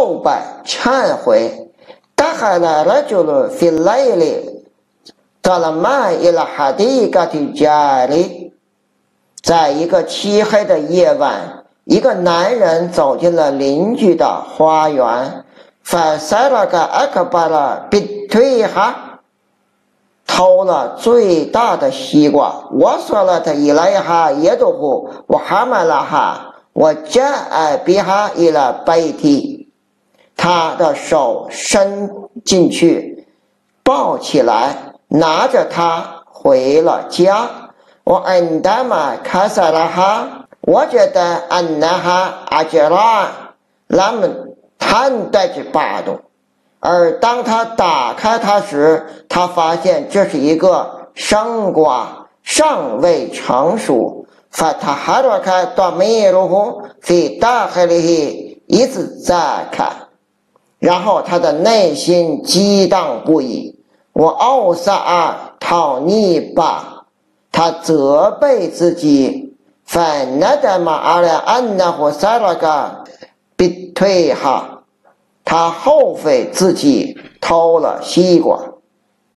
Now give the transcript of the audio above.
告白忏悔。دخل رجل في الليل ظلماء إلى حديقة جاره。在一个漆黑的夜晚，一个男人走进了邻居的花园。فسرق أكبر بطيخة，偷了最大的西瓜。وصلت إليها يده وحملها وجاء بها إلى بيته。他的手伸进去，抱起来，拿着它回了家。وعندما كسرها وجد أنها أجران لم تنضج بعد。而当他打开它时，他发现这是一个生瓜，尚未成熟。فتحرك ضميره في داخله إذ ذاك。然后他的内心激荡不已。وأوسع تأنيبا，他责备自己。فندم على أنه سرق بطيخة，他后悔自己偷了西瓜。